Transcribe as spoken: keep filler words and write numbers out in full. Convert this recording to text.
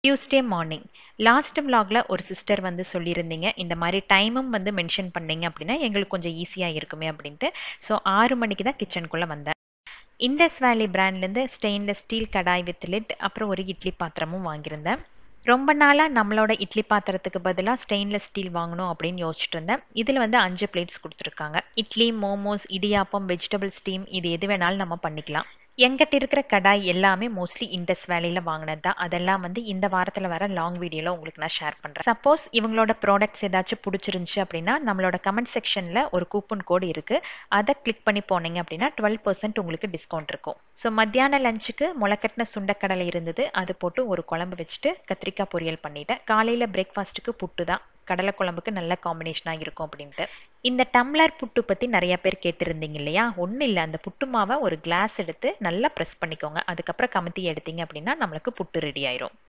Tuesday morning last vlogல ஒரு sister வந்து சொல்லியிருந்தீங்க இந்த மாதிரி டைமும் வந்து மென்ஷன் பண்ணீங்க அப்படின்னா எங்களுக்கு கொஞ்சம் ஈஸியாக இருக்குமே அப்படின்ட்டு. ஸோ ஆறு மணிக்கு தான் கிச்சனுக்குள்ளே வந்தேன். இண்டஸ் வேலி பிராண்ட்லேருந்து stainless steel kadai with lid அப்புறம் ஒரு இட்லி பாத்திரமும் வாங்கியிருந்தேன். ரொம்ப நாளாக நம்மளோட இட்லி பாத்திரத்துக்கு பதிலாக ஸ்டெயின்லெஸ் ஸ்டீல் வாங்கணும் அப்படின்னு யோசிச்சுட்டு இருந்தேன். இதில் வந்து அஞ்சு பிளேட்ஸ் கொடுத்துருக்காங்க. Idli, momos, idiyappam, vegetable steam இது எது வேணாலும் நம்ம பண்ணிக்கலாம். எங்கிட்ட இருக்கிற கடாய் எல்லாமே மோஸ்ட்லி இண்டஸ் வேலையில் வாங்கினது தான். அதெல்லாம் வந்து இந்த வாரத்தில் வர லாங் வீடியோவில் உங்களுக்கு நான் ஷேர் பண்ணுறேன். சப்போஸ் இவங்களோட ப்ராடக்ட்ஸ் ஏதாச்சும் பிடிச்சிருந்துச்சு அப்படின்னா நம்மளோட கமெண்ட் செக்ஷனில் ஒரு கூப்பன் கோடு இருக்குது. அதை கிளிக் பண்ணி போனீங்க அப்படின்னா டுவெல் பர்சன்ட் உங்களுக்கு டிஸ்கவுண்ட் இருக்கும். ஸோ மத்தியான லஞ்சுக்கு முளைக்கட்டின சுண்டக்கடலை இருந்தது. அது போட்டு ஒரு குழம்பு வச்சுட்டு கத்திரிக்காய் பொரியல் பண்ணிட்டேன். காலையில் பிரேக்ஃபாஸ்ட்டுக்கு புட்டு தான். கடலை குழம்புக்கு நல்ல காம்பினேஷனாக இருக்கும் அப்படின்ட்டு. இந்த டம்ளர் புட்டு பற்றி நிறைய பேர் கேட்டிருந்தீங்க இல்லையா? ஒன்றும் இல்லை, அந்த புட்டு மாவை ஒரு கிளாஸ் எடுத்து நல்லா ப்ரெஸ் பண்ணிக்கோங்க. அதுக்கப்புறம் கமுத்தி எடுத்தீங்க அப்படின்னா நம்மளுக்கு புட்டு ரெடி ஆயிரும்.